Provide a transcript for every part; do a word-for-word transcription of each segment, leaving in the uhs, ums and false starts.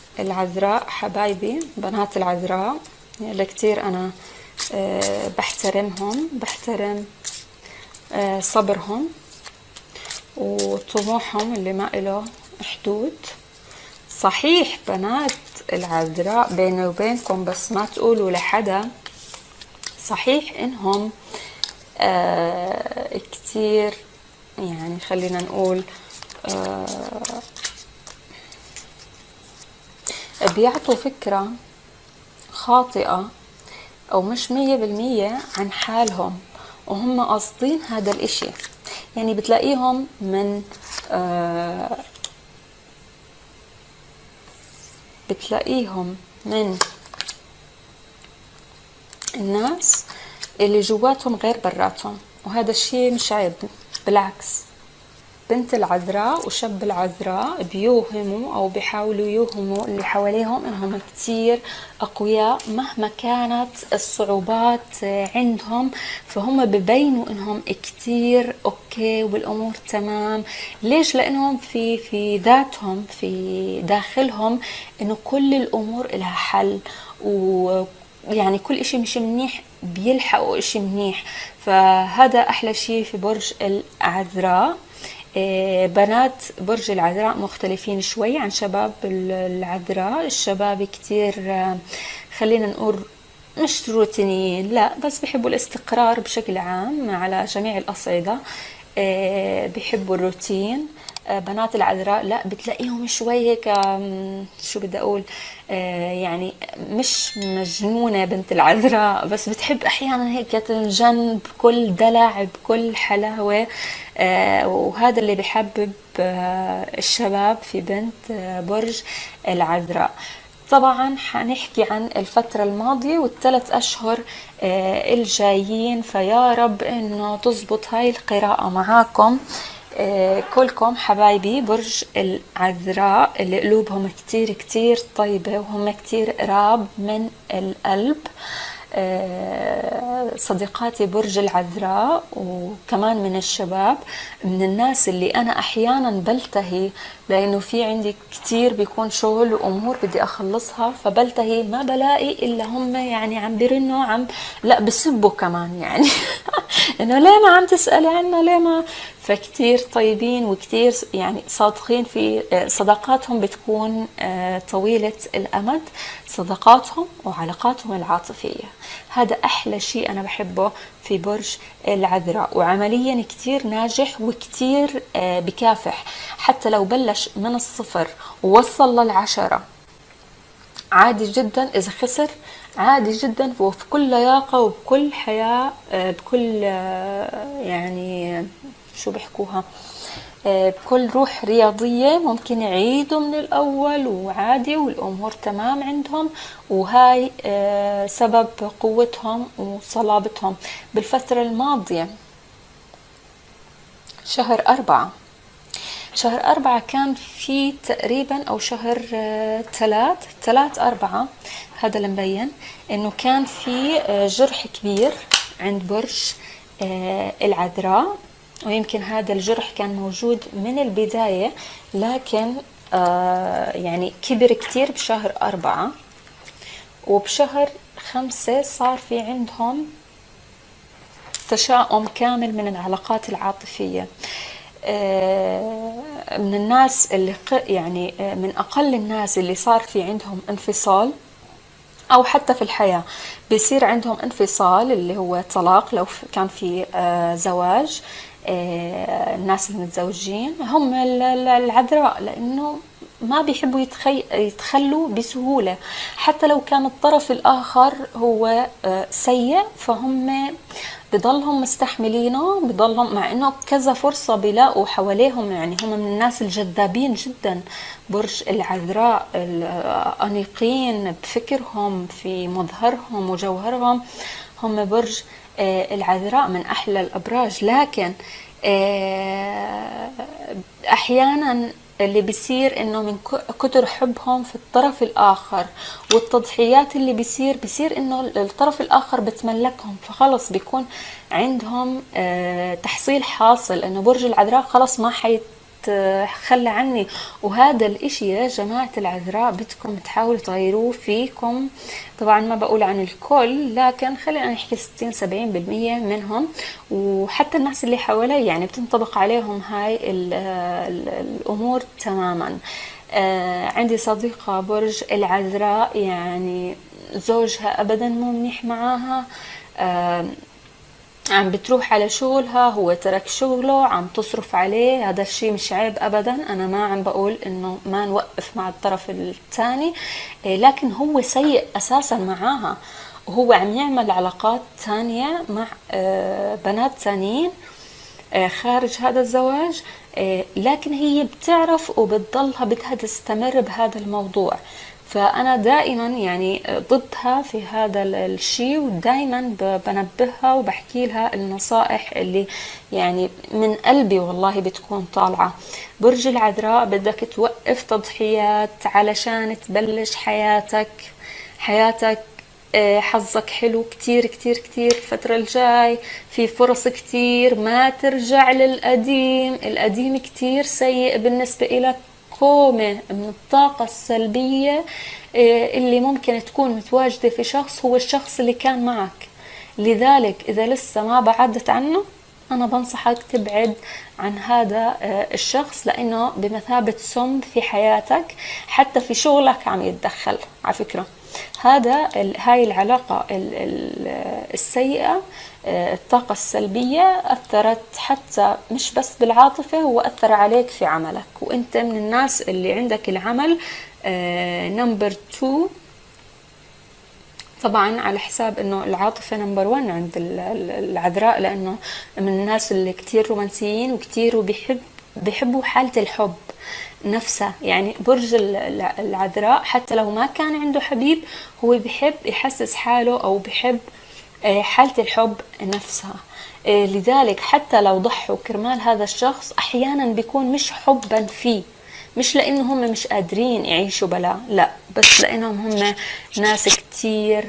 العذراء حبايبي، بنات العذراء اللي كتير أنا بحترمهم، بحترم صبرهم وطموحهم اللي ما إله حدود. صحيح بنات العذراء بيني وبينكم، بس ما تقولوا لحدا، صحيح إنهم آه كتير يعني خلينا نقول آه بيعطوا فكرة خاطئة أو مش مية بالمية عن حالهم، وهم قاصدين هذا الإشي. يعني بتلاقيهم من آه بتلاقيهم من الناس اللي جواتهم غير براتهم، وهذا الشيء مش عيب، بالعكس. بنت العذراء وشاب العذراء بيوهموا أو بيحاولوا يوهموا اللي حواليهم إنهم كتير أقوياء مهما كانت الصعوبات عندهم، فهم ببينوا إنهم كتير أوكي والأمور تمام. ليش؟ لأنهم في في ذاتهم، في داخلهم، إنه كل الأمور إلها حل، ويعني كل إشي مش منيح بيلحقوا إشي منيح. فهذا أحلى شيء في برج العذراء. بنات برج العذراء مختلفين شوي عن شباب العذراء. الشباب كتير خلينا نقول مش روتينيين، لا، بس بيحبوا الاستقرار بشكل عام على جميع الأصعدة، بيحبوا الروتين. بنات العذراء لا، بتلاقيهم شوي هيك شو بدي اقول يعني مش مجنونة بنت العذراء، بس بتحب احيانا هيك تنجن بكل دلع بكل حلاوة، وهذا اللي بحبب الشباب في بنت برج العذراء. طبعا حنحكي عن الفترة الماضية والثلاث أشهر الجايين، فيا رب إنه تزبط هاي القراءة معاكم كلكم حبايبي برج العذراء اللي قلوبهم كتير كتير طيبة وهم كتير قراب من القلب. صديقاتي برج العذراء وكمان من الشباب، من الناس اللي أنا أحيانا بلتهي، لأنه في عندي كتير بيكون شغل وأمور بدي أخلصها، فبلتهي ما بلاقي إلا هم يعني عم بيرنوا، عم لا بسبوا كمان يعني إنه ليه ما عم تسألي عنا، ليه ما. فكتير طيبين وكتير يعني صادقين في صداقاتهم، بتكون طويلة الأمد صداقاتهم وعلاقاتهم العاطفية. هذا أحلى شيء أنا بحبه في برج العذراء، وعمليا كتير ناجح وكتير بكافح. حتى لو بلش من الصفر ووصل للعشرة عادي جدا، إذا خسر عادي جدا، وفي كل لياقة وبكل حياة، بكل يعني شو بيحكوها، بكل روح رياضية ممكن يعيدوا من الأول وعادي والأمور تمام عندهم. وهاي سبب قوتهم وصلابتهم. بالفترة الماضية شهر أربعة شهر أربعة كان في تقريبا، أو شهر ثلاث ثلاث أربعة، هذا اللي مبين إنه كان في جرح كبير عند برج العذراء، ويمكن هذا الجرح كان موجود من البداية، لكن يعني كبر كتير بشهر أربعة. وبشهر خمسة صار في عندهم تشاؤم كامل من العلاقات العاطفية. من الناس اللي يعني من أقل الناس اللي صار في عندهم انفصال، أو حتى في الحياة بيصير عندهم انفصال اللي هو طلاق. لو كان في زواج، الناس المتزوجين هم العذراء، لأنه ما بيحبوا يتخي... يتخلوا بسهولة، حتى لو كان الطرف الآخر هو سيء، فهم بضلهم مستحملينه، بضلهم مع انه كذا فرصة بيلاقوا حواليهم. يعني هم من الناس الجذابين جدا برج العذراء، الأنيقين بفكرهم، في مظهرهم وجوهرهم. هم برج العذراء من أحلى الأبراج، لكن أحيانا اللي بيصير انه من كتر حبهم في الطرف الاخر والتضحيات اللي بيصير بيصير انه الطرف الاخر بتملكهم، فخلص بيكون عندهم تحصيل حاصل انه برج العذراء خلص ما حي تخلى عني. وهذا الاشي يا جماعة العذراء بدكم تحاولوا تغيروه فيكم. طبعا ما بقول عن الكل، لكن خلينا نحكي ستين سبعين بالمية منهم، وحتى الناس اللي حوالي يعني بتنطبق عليهم هاي ال ال الامور تماما. آه عندي صديقة برج العذراء، يعني زوجها ابدا مو منيح معاها، آه عم بتروح على شغلها، هو ترك شغله، عم تصرف عليه. هذا الشيء مش عيب ابدا، انا ما عم بقول انه ما نوقف مع الطرف الثاني، لكن هو سيء اساسا معاها، وهو عم يعمل علاقات ثانية مع بنات ثانيين خارج هذا الزواج، لكن هي بتعرف وبتضلها بدها تستمر بهذا الموضوع. فأنا دائما يعني ضدها في هذا الشيء، ودائما بنبهها وبحكي لها النصائح اللي يعني من قلبي والله بتكون طالعة. برج العذراء بدك توقف تضحيات علشان تبلش حياتك. حياتك حظك حلو كتير كتير كتير الفترة الجاي، في فرص كتير، ما ترجع للقديم. القديم كتير سيء بالنسبة إلك، كومة من الطاقة السلبية اللي ممكن تكون متواجدة في شخص هو الشخص اللي كان معك. لذلك إذا لسه ما بعدت عنه، أنا بنصحك تبعد عن هذا الشخص، لأنه بمثابة سم في حياتك، حتى في شغلك عم يتدخل على فكرة. هذا هاي العلاقة السيئة، الطاقة السلبية أثرت حتى مش بس بالعاطفة، هو أثر عليك في عملك، وأنت من الناس اللي عندك العمل نمبر تو، طبعا على حساب انه العاطفة نمبر ون عند العذراء، لانه من الناس اللي كتير رومانسيين وكتير وبيحب بيحبوا حالة الحب نفسها. يعني برج العذراء حتى لو ما كان عنده حبيب، هو بيحب يحسس حاله او بيحب حالة الحب نفسها. لذلك حتى لو ضحوا كرمال هذا الشخص، احيانا بيكون مش حبا فيه، مش لانه هم مش قادرين يعيشوا بلا، لا، بس لانهم هم ناس كتير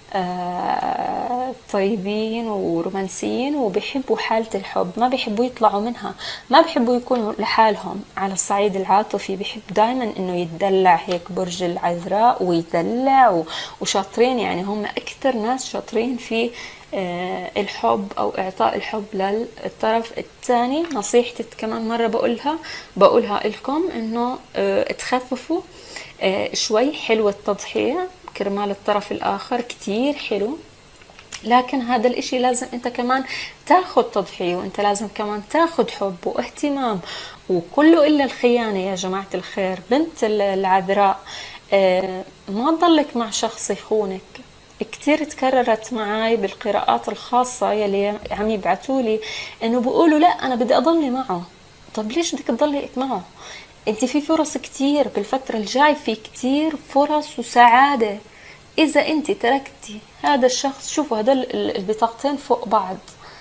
آه طيبين ورومانسيين وبيحبوا حالة الحب، ما بيحبوا يطلعوا منها، ما بيحبوا يكونوا لحالهم. على الصعيد العاطفي بيحب دائما انه يتدلع، هيك برج العذراء ويدلع وشاطرين، يعني هم اكثر ناس شاطرين في آه الحب او اعطاء الحب للطرف الثاني. نصيحتي كمان مرة بقولها بقولها لكم انه آه تخففوا آه شوي. حلوة التضحية كرمال الطرف الآخر كتير حلو، لكن هذا الاشي لازم انت كمان تاخد تضحية، وانت لازم كمان تاخد حب واهتمام، وكله إلا الخيانة يا جماعة الخير. بنت العذراء آه ما تضلك مع شخص يخونك. كتير تكررت معاي بالقراءات الخاصة يلي عم يبعتولي انه بيقولوا لا انا بدي اضلني معه. طب ليش بدك تضلي معه؟ انت في فرص كتير بالفترة الجاي، في كتير فرص وسعادة اذا انت تركتي هذا الشخص. شوفوا هدول البطاقتين فوق بعض،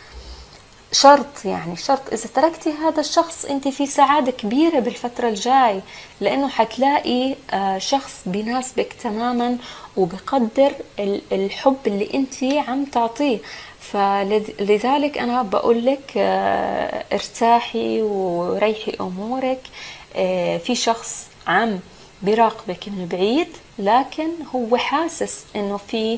شرط يعني شرط اذا تركتي هذا الشخص انت في سعادة كبيرة بالفترة الجاي، لانه حتلاقي شخص بيناسبك تماما وبقدر الحب اللي انت عم تعطيه. فلذلك انا بقول لك ارتاحي وريحي امورك. في شخص عم بيراقبك من بعيد، لكن هو حاسس انه في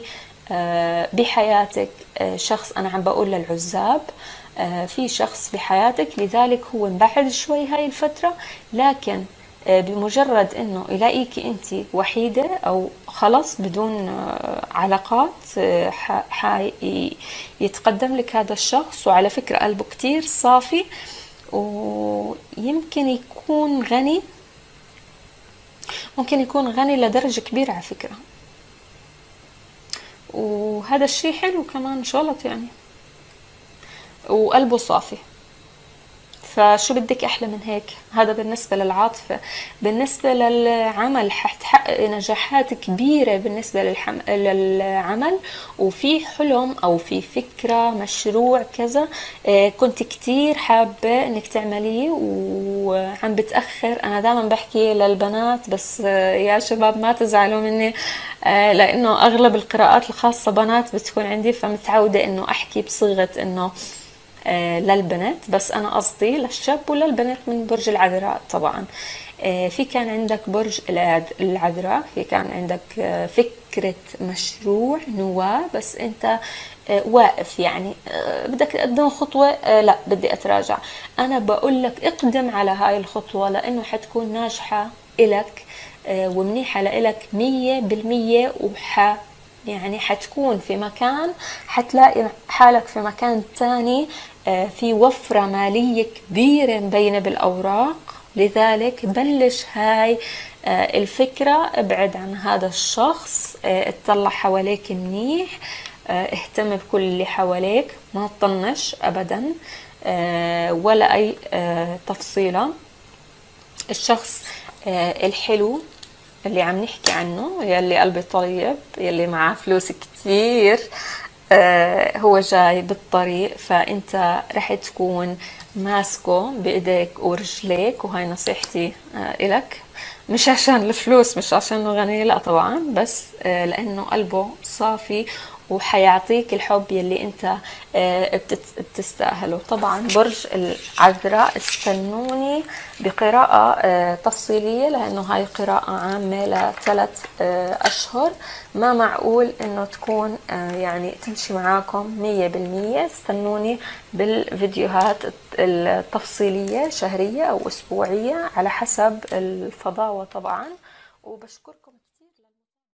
بحياتك شخص، انا عم بقول للعزاب في شخص بحياتك، لذلك هو مبعد شوي هاي الفترة، لكن بمجرد انه يلاقيك انت وحيدة او خلص بدون علاقات، يتقدم لك هذا الشخص. وعلى فكرة قلبه كتير صافي، ويمكن يكون غني، ممكن يكون غني لدرجة كبيرة على فكرة، وهذا الشيء حلو كمان، مش غلط يعني، وقلبه صافي. فشو بدك أحلى من هيك؟ هذا بالنسبة للعاطفة. بالنسبة للعمل حتحقق نجاحات كبيرة بالنسبة للحم... للعمل، وفي حلم أو في فكرة مشروع كذا آه كنت كتير حابة إنك تعمليه وعم بتأخر. أنا دائما بحكي للبنات، بس آه يا شباب ما تزعلوا مني، آه لأنه أغلب القراءات الخاصة بنات بتكون عندي، فمتعودة إنه أحكي بصيغة إنه للبنت، بس أنا قصدي للشاب وللبنت من برج العذراء طبعا. في كان عندك برج العذراء، في كان عندك فكرة مشروع نواة، بس أنت واقف، يعني بدك تقدم خطوة، لا بدي أتراجع. أنا بقول لك اقدم على هاي الخطوة، لأنه حتكون ناجحة إلك ومنيحة لإلك مية بالمية، وح يعني حتكون في مكان، حتلاقي حالك في مكان تاني في وفرة مالية كبيرة مبينة بالأوراق. لذلك بلش هاي الفكرة، ابعد عن هذا الشخص، اطلع حواليك منيح، اهتم بكل اللي حواليك، ما تطنش أبدا ولا أي تفصيلة. الشخص الحلو اللي عم نحكي عنه، يلي قلبي طيب، يلي معاه فلوس كتير، آه هو جاي بالطريق، فانت رح تكون ماسكه بايديك ورجليك. وهاي نصيحتي آه إلك، مش عشان الفلوس، مش عشانه غني، لا طبعا، بس آه لانه قلبه صافي وحيعطيك الحب يلي انت آه بتستاهله. طبعا برج العذراء استنوني بقراءة آه تفصيلية، لانه هاي قراءة عامة لثلاث آه اشهر، ما معقول انه تكون آه يعني تمشي معاكم مية بالمية. استنوني بالفيديوهات التفصيلية شهرية او اسبوعية على حسب الفضاوة طبعا. وبشكركم.